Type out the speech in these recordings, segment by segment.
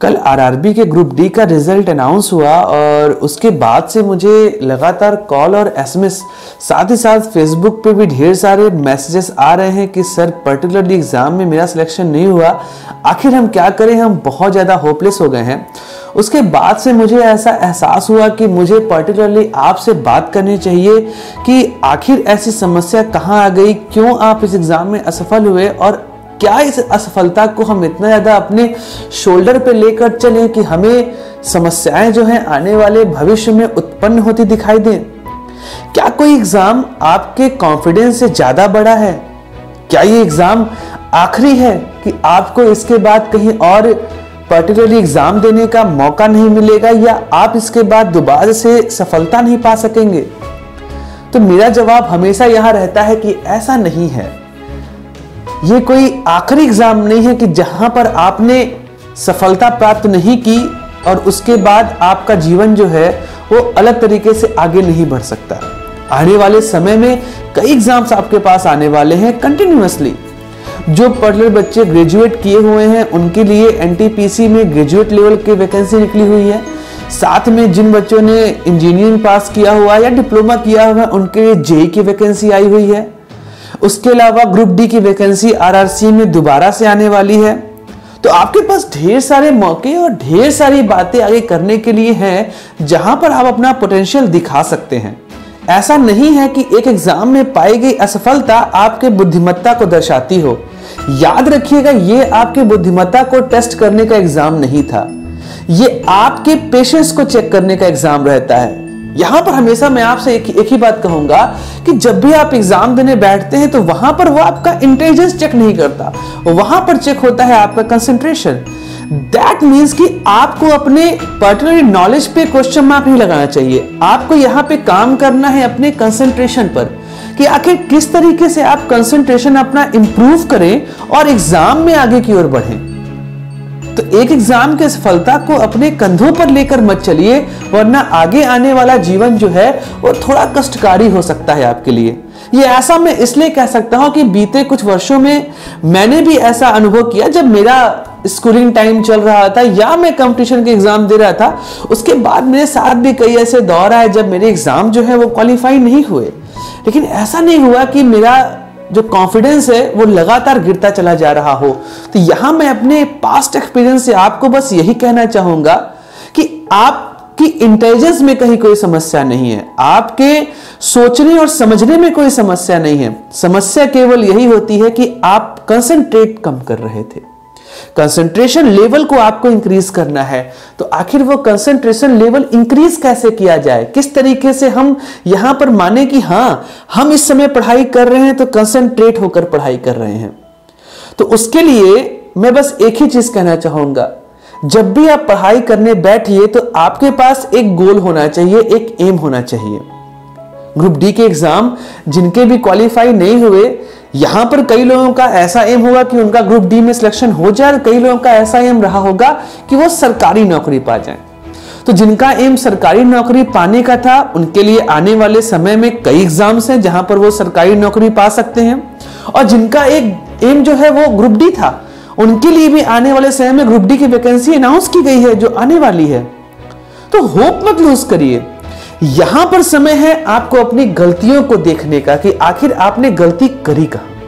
कल आरआरबी के group D का रिजल्ट अनाउंस हुआ और उसके बाद से मुझे लगातार कॉल और एसएमएस, साथ ही साथ फेसबुक पे भी ढेर सारे मैसेजेस आ रहे हैं कि सर पर्टिकुलरली एग्जाम में मेरा सिलेक्शन नहीं हुआ, आखिर हम क्या करें, हम बहुत ज़्यादा होपलेस हो गए हैं। उसके बाद से मुझे ऐसा एहसास हुआ कि मुझे पर्टिकुलरली आपसे बात करनी चाहिए कि आखिर ऐसी समस्या कहाँ आ गई, क्यों आप इस एग्ज़ाम में असफल हुए और क्या इस असफलता को हम इतना ज़्यादा अपने शोल्डर पे लेकर चलें कि हमें समस्याएं जो हैं आने वाले भविष्य में उत्पन्न होती दिखाई दें। क्या कोई एग्ज़ाम आपके कॉन्फिडेंस से ज़्यादा बड़ा है? क्या ये एग्ज़ाम आखिरी है कि आपको इसके बाद कहीं और पर्टिकुलरली एग्ज़ाम देने का मौका नहीं मिलेगा या आप इसके बाद दोबारा से सफलता नहीं पा सकेंगे? तो मेरा जवाब हमेशा यहाँ रहता है कि ऐसा नहीं है। ये कोई आखिरी एग्जाम नहीं है कि जहां पर आपने सफलता प्राप्त नहीं की और उसके बाद आपका जीवन जो है वो अलग तरीके से आगे नहीं बढ़ सकता। आने वाले समय में कई एग्जाम्स आपके पास आने वाले हैं कंटिन्यूअसली। जो पर्टिकुलर बच्चे ग्रेजुएट किए हुए हैं उनके लिए एनटीपीसी में ग्रेजुएट लेवल की वैकेंसी निकली हुई है। साथ में जिन बच्चों ने इंजीनियरिंग पास किया हुआ या डिप्लोमा किया हुआ उनके लिए जेईई की वैकेंसी आई हुई है। उसके अलावा ग्रुप डी की वैकेंसी आरआरसी में दोबारा से आने वाली है। तो आपके पास ढेर सारे मौके और ढेर सारी बातें आगे करने के लिए हैं जहां पर आप अपना पोटेंशियल दिखा सकते हैं। ऐसा नहीं है कि एक एग्जाम में पाई गई असफलता आपके बुद्धिमत्ता को दर्शाती हो। याद रखिएगा, ये आपके बुद्धिमत्ता को टेस्ट करने का एग्जाम नहीं था, ये आपके पेशेंस को चेक करने का एग्जाम रहता है। यहां पर हमेशा मैं आपसे एक ही बात कहूंगा कि जब भी आप एग्जाम देने बैठते हैं तो वहां पर वो आपका इंटेलिजेंस चेक नहीं करता, वहां पर चेक होता है आपका कंसंट्रेशन। दैट मीन्स कि आपको अपने पर्टिकुलर नॉलेज पे क्वेश्चन मार्क नहीं लगाना चाहिए। आपको यहाँ पे काम करना है अपने कंसंट्रेशन पर कि आखिर किस तरीके से आप कंसंट्रेशन अपना इंप्रूव करें और एग्जाम में आगे की ओर बढ़ें। तो एक एग्जाम की सफलता को अपने कंधों पर लेकर मत चलिए, वरना आगे आने वाला जीवन जो है वो थोड़ा कष्टकारी हो सकता है आपके लिए। ये ऐसा मैं इसलिए कह सकता हूं कि बीते कुछ वर्षों में मैंने भी ऐसा अनुभव किया। जब मेरा स्कूलिंग टाइम चल रहा था या मैं कंपटीशन के एग्जाम दे रहा था, उसके बाद मेरे साथ भी कई ऐसे दौर आए जब मेरे एग्जाम जो है वो क्वालिफाई नहीं हुए। लेकिन ऐसा नहीं हुआ कि मेरा जो कॉन्फिडेंस है वो लगातार गिरता चला जा रहा हो। तो यहां मैं अपने पास्ट एक्सपीरियंस से आपको बस यही कहना चाहूंगा कि आपकी इंटेलिजेंस में कहीं कोई समस्या नहीं है, आपके सोचने और समझने में कोई समस्या नहीं है। समस्या केवल यही होती है कि आप कंसंट्रेट कम कर रहे थे। कंसंट्रेशन लेवल को आपको इंक्रीज करना है। तो आखिर वो कंसंट्रेशन लेवल इंक्रीज कैसे किया जाए, किस तरीके से हम यहां पर माने कि हां हम इस समय पढ़ाई कर रहे हैं तो कंसंट्रेट होकर पढ़ाई कर रहे हैं। तो उसके लिए मैं बस एक ही चीज कहना चाहूंगा, जब भी आप पढ़ाई करने बैठिए तो आपके पास एक गोल होना चाहिए, एक एम होना चाहिए। ग्रुप डी के एग्जाम जिनके भी क्वालिफाई नहीं हुए, यहां पर कई लोगों का ऐसा एम होगा कि उनका ग्रुप डी में सिलेक्शन हो जाए, कई लोगों का ऐसा एम रहा होगा कि वो सरकारी नौकरी पा जाएं। तो जिनका एम सरकारी नौकरी पाने का था उनके लिए आने वाले समय में कई एग्जाम्स हैं जहां पर वो सरकारी नौकरी पा सकते हैं, और जिनका एक एम जो है वो ग्रुप डी था उनके लिए भी आने वाले समय में ग्रुप डी की वैकेंसी अनाउंस की गई है जो आने वाली है। तो होप मत लूज करिए। यहां पर समय है आपको अपनी गलतियों को देखने का कि आखिर आपने गलती करी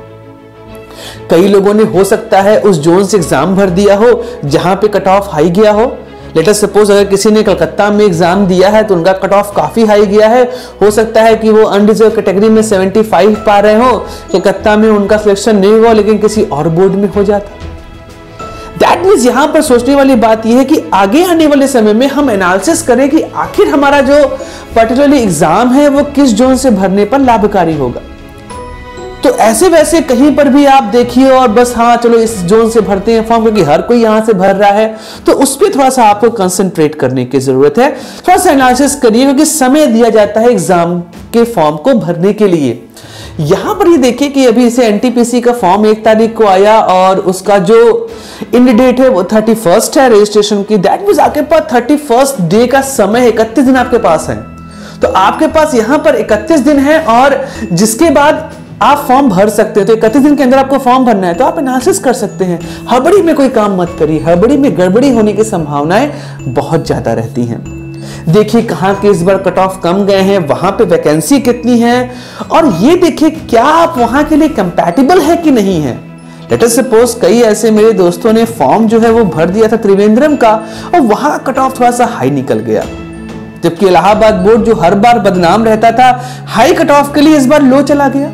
कहां। कई लोगों ने हो सकता है उस जोन से एग्जाम भर दिया हो जहां पे कट ऑफ हाई गया हो। लेट अस सपोज अगर किसी ने कलकत्ता में एग्जाम दिया है तो उनका कट ऑफ काफी हाई गया है, हो सकता है कि वो अनरिजर्व कैटेगरी में 75 पा रहे हो, कलकत्ता में उनका सिलेक्शन नहीं हुआ लेकिन किसी और बोर्ड में हो जाता। दैट मीन्स यहां पर सोचने वाली बात यह है कि आगे आने वाले समय में हम एनालिसिस करें कि आखिर हमारा जो पर्टिकुलरली एग्जाम है वो किस जोन से भरने पर लाभकारी होगा। तो ऐसे वैसे कहीं पर भी आप देखिए और बस हाँ चलो इस जोन से भरते हैं फॉर्म क्योंकि हर कोई यहां से भर रहा है, तो उस पर थोड़ा सा आपको कंसंट्रेट करने की जरूरत है। थोड़ा सा एनालिसिस करिए क्योंकि समय दिया जाता है एग्जाम के फॉर्म को भरने के लिए। यहां पर ये देखिए कि अभी इसे एनटीपीसी का फॉर्म 1 तारीख को आया और उसका जो एंड डेट है वो 31 है रजिस्ट्रेशन की। दैट मींस आपके पास 31 डे का समय है, 31 दिन आपके पास है। तो आपके पास यहां पर 31 दिन है और जिसके बाद आप फॉर्म भर सकते हो, तो 31 दिन के अंदर आपको फॉर्म भरना है, तो आप एनालिसिस कर सकते हैं। हड़बड़ी में कोई काम मत करिए, हड़बड़ी में गड़बड़ी होने की संभावनाएं बहुत ज्यादा रहती हैं। देखिए कहां के इस बार कट ऑफ कम गए हैं, वहां पे वैकेंसी कितनी है, और ये देखिए क्या आप वहां के लिए कंपैटिबल है कि नहीं है। लेट अस सपोज कई ऐसे मेरे दोस्तों ने फॉर्म जो है वो भर दिया था त्रिवेंद्रम का, और वहां कट ऑफ थोड़ा सा हाई निकल गया, जबकि इलाहाबाद बोर्ड जो हर बार बदनाम रहता था हाई कट ऑफ के लिए, इस बार लो चला गया।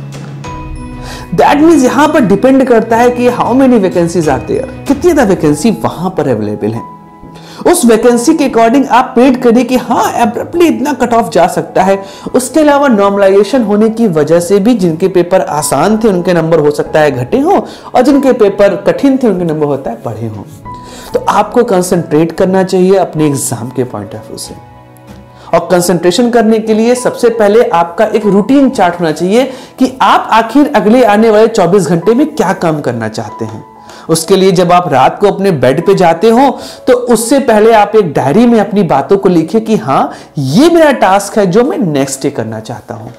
दैट मीन्स यहां पर डिपेंड करता है कि how many vacancies are there, कितनी ज्यादा वैकेंसी वहां पर अवेलेबल है। उस वैकेंसी के अकॉर्डिंग आप प्रेडिक्ट करिए कि हाँ एब्रप्टली इतना कट ऑफ जा सकता है। उसके अलावा नॉर्मलाइजेशन होने की वजह से भी जिनके पेपर आसान थे उनके नंबर हो सकता है घटे हो, और जिनके पेपर कठिन थे उनके नंबर होता है बढ़े हो। तो आपको कंसंट्रेट करना चाहिए अपने एग्जाम के पॉइंट ऑफ व्यू से, और कंसंट्रेशन करने के लिए सबसे पहले आपका एक रूटीन चार्ट होना चाहिए कि आप आखिर अगले आने वाले 24 घंटे में क्या काम करना चाहते हैं। उसके लिए जब आप रात को अपने बेड पे जाते हो तो उससे पहले आप एक डायरी में अपनी बातों को लिखिए कि हाँ ये मेरा टास्क है जो मैं नेक्स्ट डे करना चाहता हूं।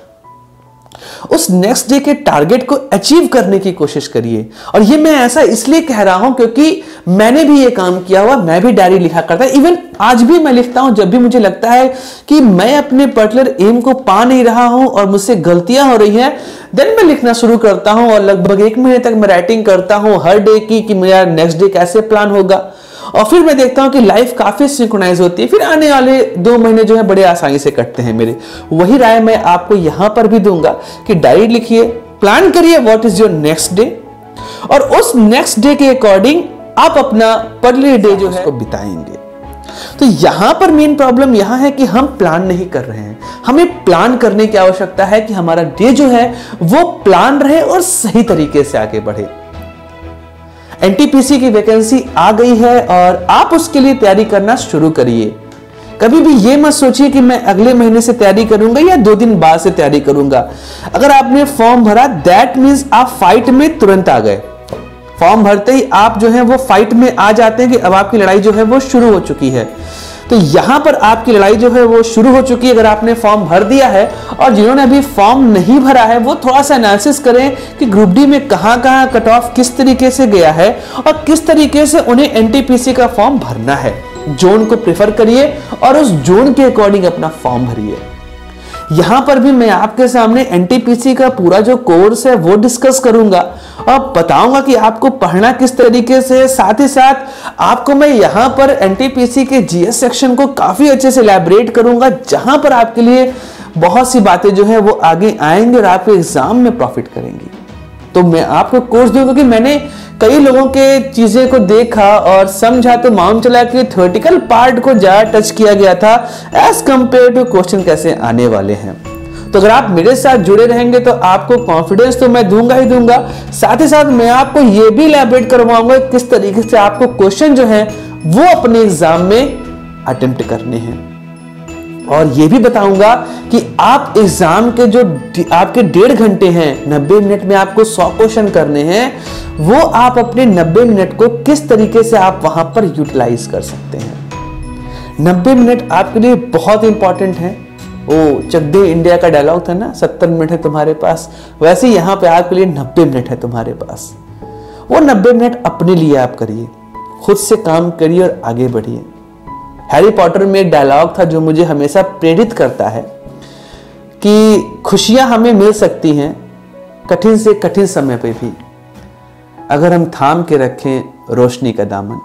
उस नेक्स्ट डे के टारगेट को अचीव करने की कोशिश करिए। और ये मैं ऐसा इसलिए कह रहा हूं क्योंकि मैंने भी ये काम किया हुआ, मैं भी डायरी लिखा करता, इवन आज भी मैं लिखता हूं। जब भी मुझे लगता है कि मैं अपने पर्टिकुलर एम को पा नहीं रहा हूं और मुझसे गलतियां हो रही हैं, देन मैं लिखना शुरू करता हूं, और लगभग 1 महीने तक मैं राइटिंग करता हूं हर डे की कि मेरा नेक्स्ट डे कैसे प्लान होगा। और फिर मैं देखता हूं कि लाइफ काफी सिंक्रोनाइज होती है, फिर आने वाले 2 महीने जो है बड़े आसानी से कटते हैं मेरे। वही राय मैं आपको यहां पर भी दूंगा कि डायरी लिखिए, प्लान करिए what is your next day, और उस नेक्स्ट डे के अकॉर्डिंग आप अपना पर्टिकुलर डे जो है उसको बिताएंगे। तो यहां पर मेन प्रॉब्लम यहां है कि हम प्लान नहीं कर रहे हैं। हमें प्लान करने की आवश्यकता है कि हमारा डे जो है वो प्लान रहे और सही तरीके से आगे बढ़े। एनटीपीसी की वैकेंसी आ गई है और आप उसके लिए तैयारी करना शुरू करिए। कभी भी ये मत सोचिए कि मैं अगले महीने से तैयारी करूंगा या 2 दिन बाद से तैयारी करूंगा। अगर आपने फॉर्म भरा दैट मींस आप फाइट में तुरंत आ गए। फॉर्म भरते ही आप जो है वो फाइट में आ जाते हैं कि अब आपकी लड़ाई जो है वो शुरू हो चुकी है। तो यहां पर आपकी लड़ाई जो है वो शुरू हो चुकी है अगर आपने फॉर्म भर दिया है। और जिन्होंने अभी फॉर्म नहीं भरा है वो थोड़ा सा एनालिसिस करें कि ग्रुप डी में कहां कहां कट ऑफ किस तरीके से गया है और किस तरीके से उन्हें एनटीपीसी का फॉर्म भरना है। जोन को प्रेफर करिए और उस जोन के अकॉर्डिंग अपना फॉर्म भरिए। यहां पर भी मैं आपके सामने एनटीपीसी का पूरा जो कोर्स है वो डिस्कस करूंगा और बताऊंगा कि आपको पढ़ना किस तरीके से। साथ ही साथ आपको मैं यहां पर एनटीपीसी के जीएस सेक्शन को काफी अच्छे से इलैबोरेट करूंगा, जहां पर आपके लिए बहुत सी बातें जो है वो आगे आएंगे और आपके एग्जाम में प्रॉफिट करेंगी। तो मैं आपको कोर्स दूंगा क्योंकि मैंने कई लोगों के चीजें को देखा और समझा तो मालूम चला कि थ्योरेटिकल पार्ट को ज्यादा टच किया गया था एज कंपेयर टू क्वेश्चन कैसे आने वाले हैं। तो अगर आप मेरे साथ जुड़े रहेंगे तो आपको कॉन्फिडेंस तो मैं दूंगा ही दूंगा, साथ ही साथ मैं आपको यह भी इलैबोरेट करवाऊंगा किस तरीके से आपको क्वेश्चन जो है वो अपने एग्जाम में अटेम्प्ट करने हैं। और ये भी बताऊंगा कि आप एग्जाम के जो आपके 1.5 घंटे हैं, 90 मिनट में आपको 100 क्वेश्चन करने हैं, वो आप अपने 90 मिनट को किस तरीके से आप वहां पर यूटिलाइज कर सकते हैं। 90 मिनट आपके लिए बहुत इंपॉर्टेंट है। ओ चक दे इंडिया का डायलॉग था ना, 70 मिनट है तुम्हारे पास, वैसे यहां पे आपके लिए 90 मिनट है तुम्हारे पास। वो 90 मिनट अपने लिए आप करिए, खुद से काम करिए और आगे बढ़िए। हैरी पॉटर में एक डायलॉग था जो मुझे हमेशा प्रेरित करता है कि खुशियां हमें मिल सकती हैं कठिन से कठिन समय पे भी, अगर हम थाम के रखें रोशनी का दामन।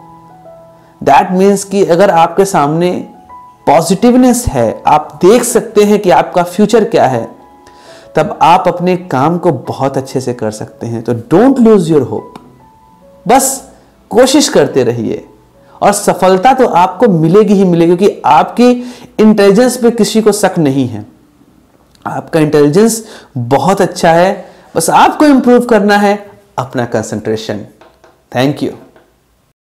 दैट मीन्स कि अगर आपके सामने पॉजिटिवनेस है, आप देख सकते हैं कि आपका फ्यूचर क्या है, तब आप अपने काम को बहुत अच्छे से कर सकते हैं। तो डोंट लूज योर होप, बस कोशिश करते रहिए और सफलता तो आपको मिलेगी ही मिलेगी, क्योंकि आपकी इंटेलिजेंस पे किसी को शक नहीं है। आपका इंटेलिजेंस बहुत अच्छा है, बस आपको इंप्रूव करना है अपना कंसंट्रेशन। Thank you.